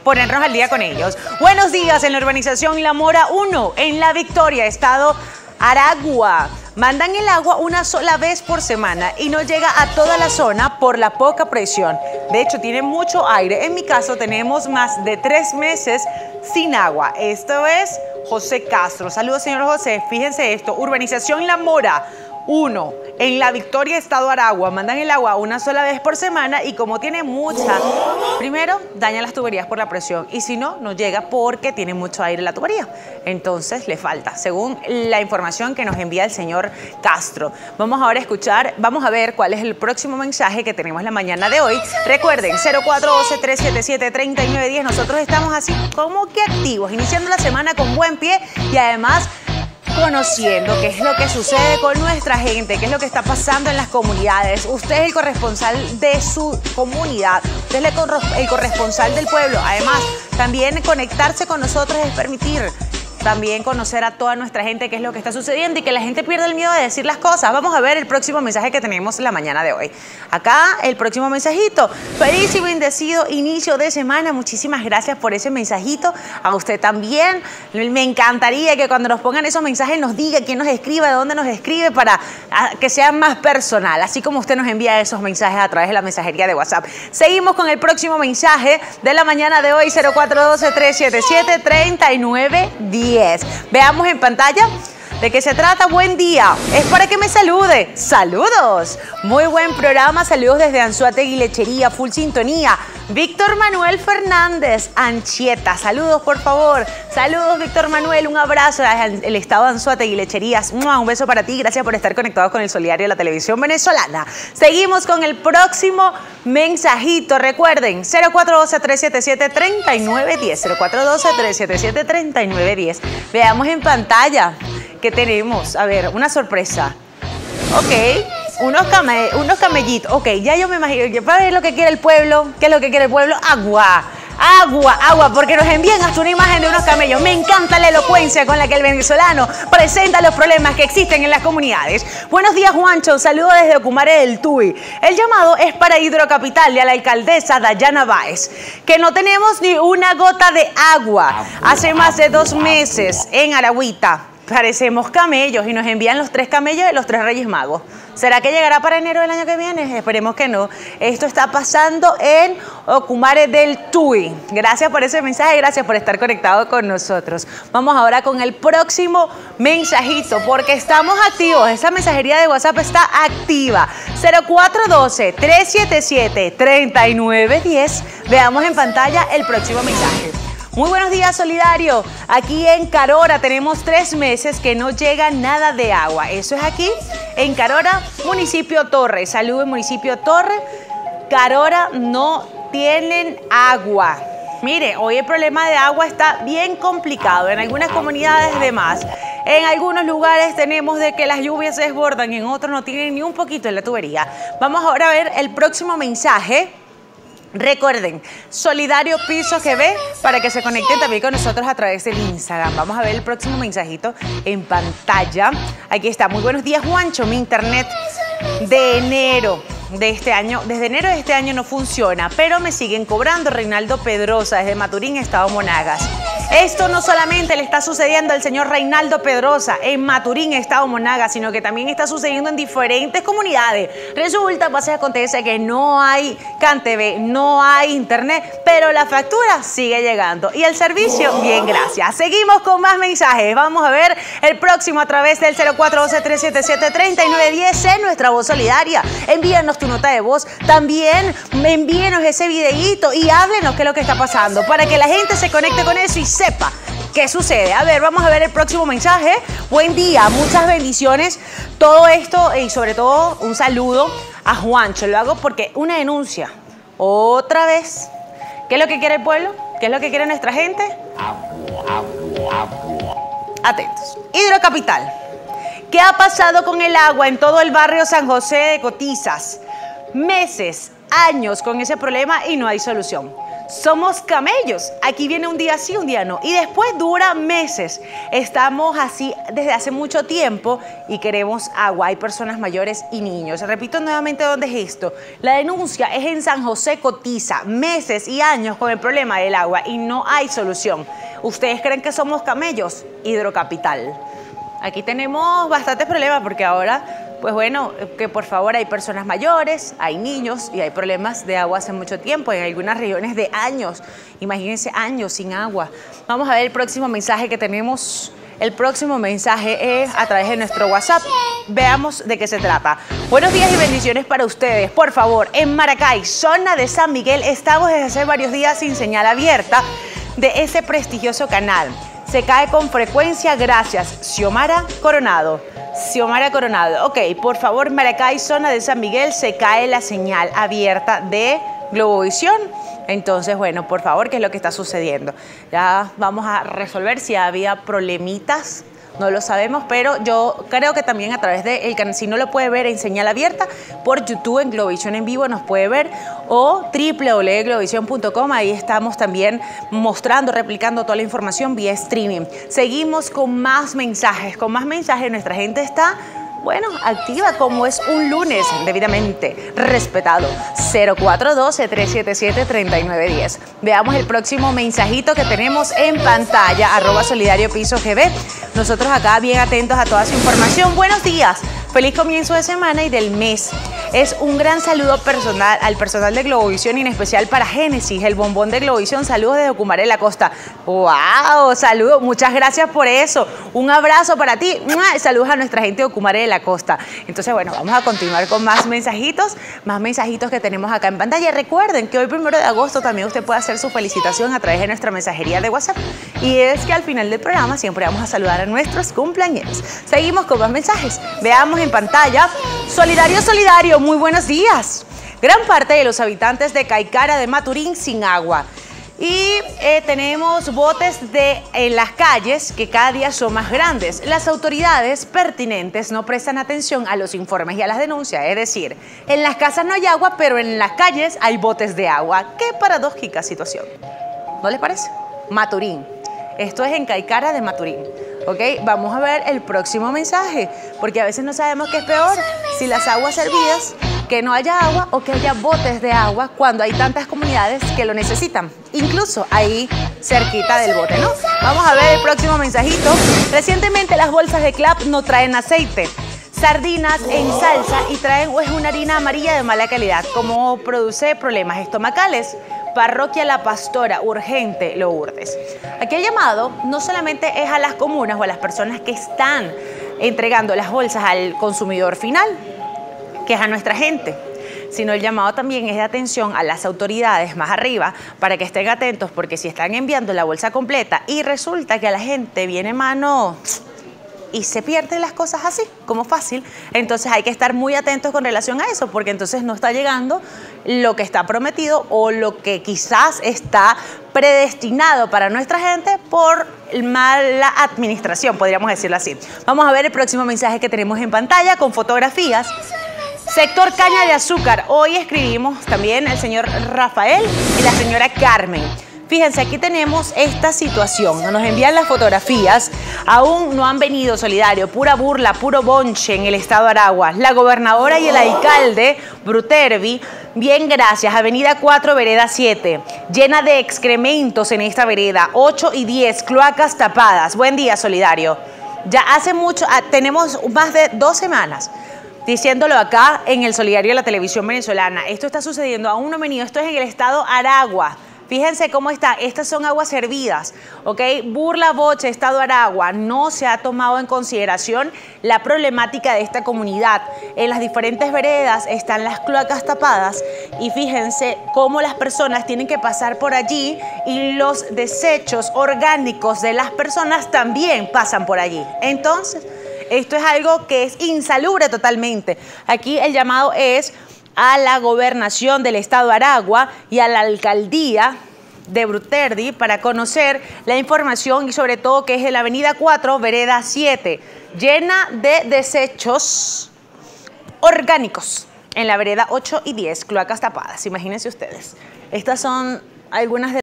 ponernos al día con ellos. Buenos días en la urbanización La Mora 1, en La Victoria, estado Aragua. Mandan el agua una sola vez por semana y no llega a toda la zona por la poca presión. De hecho, tiene mucho aire. En mi caso, tenemos más de 3 meses sin agua. Esto es José Castro. Saludos, señor José. Fíjense esto, urbanización La Mora 1, en La Victoria, estado Aragua. Mandan el agua una sola vez por semana y como tiene mucha, primero daña las tuberías por la presión y si no, no llega porque tiene mucho aire en la tubería. Entonces le falta, según la información que nos envía el señor Castro. Vamos ahora a escuchar, vamos a ver cuál es el próximo mensaje que tenemos la mañana de hoy. Recuerden, 0412-377-3910. Nosotros estamos así como que activos, iniciando la semana con buen pie y además conociendo qué es lo que sucede con nuestra gente, qué es lo que está pasando en las comunidades. Usted es el corresponsal de su comunidad, usted es el corresponsal del pueblo. Además, también conectarse con nosotros es permitir también conocer a toda nuestra gente qué es lo que está sucediendo y que la gente pierda el miedo de decir las cosas. Vamos a ver el próximo mensaje que tenemos la mañana de hoy. Acá el próximo mensajito. Feliz y bendecido inicio de semana. Muchísimas gracias por ese mensajito. A usted también. Me encantaría que cuando nos pongan esos mensajes nos diga quién nos escribe, de dónde nos escribe, para que sea más personal. Así como usted nos envía esos mensajes a través de la mensajería de WhatsApp. Seguimos con el próximo mensaje de la mañana de hoy. 0412-377-3910. Veamos en pantalla de qué se trata. Buen día, es para que me salude. Saludos, muy buen programa. Saludos desde Anzoátegui Lechería, full sintonía. Víctor Manuel Fernández, Anchieta, saludos por favor. Saludos Víctor Manuel, un abrazo desde el estado de Anzoátegui Lecherías. Un beso para ti, gracias por estar conectados con el Solidario de la televisión venezolana. Seguimos con el próximo mensajito. Recuerden, 0412-377-3910, 0412-377-3910. Veamos en pantalla que tenemos, a ver, una sorpresa. Ok, unos camellitos. Ok, ya yo me imagino que para ver lo que quiere el pueblo. ¿Qué es lo que quiere el pueblo? Agua. Agua, agua, porque nos envían hasta una imagen de unos camellos. Me encanta la elocuencia con la que el venezolano presenta los problemas que existen en las comunidades. Buenos días, Juancho. Saludos desde Ocumare del Tuy. El llamado es para Hidrocapital y a la alcaldesa Dayana Báez, que no tenemos ni una gota de agua. Hace más de 2 meses en Aragüita. Parecemos camellos y nos envían los 3 camellos de los 3 Reyes Magos. ¿Será que llegará para enero del año que viene? Esperemos que no. Esto está pasando en Ocumare del Tuy. Gracias por ese mensaje, gracias por estar conectado con nosotros. Vamos ahora con el próximo mensajito, porque estamos activos. Esa mensajería de WhatsApp está activa. 0412-377-3910. Veamos en pantalla el próximo mensaje. Muy buenos días, Solidario. Aquí en Carora tenemos 3 meses que no llega nada de agua. Eso es aquí en Carora, municipio Torre. Saludos, municipio Torre. Carora no tienen agua. Mire, hoy el problema de agua está bien complicado. En algunas comunidades de más. En algunos lugares tenemos de que las lluvias se desbordan, en otros no tienen ni un poquito en la tubería. Vamos ahora a ver el próximo mensaje. Recuerden, Solidario Piso GB, para que se conecten también con nosotros a través del Instagram. Vamos a ver el próximo mensajito en pantalla. Aquí está. Muy buenos días, Juancho. Mi internet de enero de este año, desde enero de este año no funciona, pero me siguen cobrando. Reinaldo Pedrosa, desde Maturín, estado Monagas. Esto no solamente le está sucediendo al señor Reinaldo Pedrosa en Maturín, estado Monagas, sino que también está sucediendo en diferentes comunidades. Resulta, pasa y acontece que no hay CanTV, no hay internet, pero la factura sigue llegando. Y el servicio, bien, gracias. Seguimos con más mensajes. Vamos a ver el próximo a través del 0412-377-3910 en nuestra voz solidaria. Envíanos tu nota de voz. También envíenos ese videíto y háblenos qué es lo que está pasando para que la gente se conecte con eso y sepa qué sucede. A ver, vamos a ver el próximo mensaje. Buen día, muchas bendiciones. Todo esto y sobre todo un saludo a Juancho. Lo hago porque una denuncia. Otra vez. ¿Qué es lo que quiere el pueblo? ¿Qué es lo que quiere nuestra gente? Atentos. Hidrocapital. ¿Qué ha pasado con el agua en todo el barrio San José de Cotizas? Meses, años con ese problema y no hay solución. Somos camellos. Aquí viene un día sí, un día no. Y después dura meses. Estamos así desde hace mucho tiempo y queremos agua. Hay personas mayores y niños. Repito nuevamente dónde es esto. La denuncia es en San José Cotiza. Meses y años con el problema del agua y no hay solución. ¿Ustedes creen que somos camellos? Hidrocapital. Aquí tenemos bastantes problemas porque ahora... Pues bueno, que por favor hay personas mayores, hay niños y hay problemas de agua hace mucho tiempo, en algunas regiones de años. Imagínense años sin agua. Vamos a ver el próximo mensaje que tenemos. El próximo mensaje es a través de nuestro WhatsApp. Veamos de qué se trata. Buenos días y bendiciones para ustedes. Por favor, en Maracay, zona de San Miguel, estamos desde hace varios días sin señal abierta de ese prestigioso canal. Se cae con frecuencia, gracias. Xiomara Coronado. Xiomara Coronado. Ok, por favor, Maracay, zona de San Miguel, se cae la señal abierta de Globovisión. Entonces, bueno, por favor, ¿qué es lo que está sucediendo? Ya vamos a resolver si había problemitas. No lo sabemos, pero yo creo que también a través del canal, si no lo puede ver en señal abierta, por YouTube en Globovisión en vivo nos puede ver, o www.globovisión.com, ahí estamos también mostrando, replicando toda la información vía streaming. Seguimos con más mensajes, nuestra gente está... Bueno, activa como es un lunes debidamente respetado. 0412-377-3910. Veamos el próximo mensajito que tenemos en pantalla, @solidariopisogb. Nosotros acá bien atentos a toda su información. Buenos días, feliz comienzo de semana y del mes. Es un gran saludo personal al personal de Globovisión y en especial para Génesis, el bombón de Globovisión. Saludos desde Ocumaré de la Costa. ¡Wow! Saludos, muchas gracias por eso. Un abrazo para ti. Saludos a nuestra gente de Ocumaré de la Costa. Entonces, bueno, vamos a continuar con más mensajitos que tenemos acá en pantalla. Recuerden que hoy 1 de agosto también usted puede hacer su felicitación a través de nuestra mensajería de WhatsApp. Y es que al final del programa siempre vamos a saludar a nuestros cumpleaños. Seguimos con más mensajes. Veamos en pantalla. Solidario, solidario, muy buenos días. Gran parte de los habitantes de Caicara de Maturín sin agua. Y tenemos botes en las calles que cada día son más grandes. Las autoridades pertinentes no prestan atención a los informes y a las denuncias. Es decir, en las casas no hay agua, pero en las calles hay botes de agua. Qué paradójica situación. ¿No les parece? Maturín. Esto es en Caicara de Maturín. ¿Ok? Vamos a ver el próximo mensaje, porque a veces no sabemos qué es peor, si las aguas servidas, que no haya agua o que haya botes de agua cuando hay tantas comunidades que lo necesitan, incluso ahí cerquita del bote, ¿no? Vamos a ver el próximo mensajito. Recientemente las bolsas de Clap no traen aceite, sardinas en salsa y traen es una harina amarilla de mala calidad, como produce problemas estomacales. Parroquia La Pastora, urgente, Lourdes. Aquí el llamado no solamente es a las comunas o a las personas que están entregando las bolsas al consumidor final, que es a nuestra gente, sino el llamado también es de atención a las autoridades más arriba para que estén atentos, porque si están enviando la bolsa completa y resulta que a la gente viene mano y se pierden las cosas así, como fácil, entonces hay que estar muy atentos con relación a eso, porque entonces no está llegando lo que está prometido o lo que quizás está predestinado para nuestra gente por mala administración, podríamos decirlo así. Vamos a ver el próximo mensaje que tenemos en pantalla con fotografías. Sector caña de azúcar. Hoy escribimos también el señor Rafael y la señora Carmen. Fíjense, aquí tenemos esta situación. Nos envían las fotografías. Aún no han venido, solidario. Pura burla, puro bonche en el estado de Aragua. La gobernadora y el alcalde, Brutervi, bien, gracias. Avenida 4, vereda 7. Llena de excrementos en esta vereda. 8 y 10, cloacas tapadas. Buen día, solidario. Ya hace mucho, tenemos más de 2 semanas diciéndolo acá en el solidario de la televisión venezolana. Esto está sucediendo, aún no ha venido. Esto es en el estado Aragua. Fíjense cómo está, estas son aguas servidas, ¿ok? Burla, Boche, Estado Aragua, no se ha tomado en consideración la problemática de esta comunidad. En las diferentes veredas están las cloacas tapadas y fíjense cómo las personas tienen que pasar por allí y los desechos orgánicos de las personas también pasan por allí. Entonces, esto es algo que es insalubre totalmente. Aquí el llamado es a la gobernación del estado de Aragua y a la alcaldía de Bruterdi para conocer la información y sobre todo que es en la avenida 4, vereda 7, llena de desechos orgánicos. En la vereda 8 y 10, cloacas tapadas, imagínense ustedes. Estas son algunas de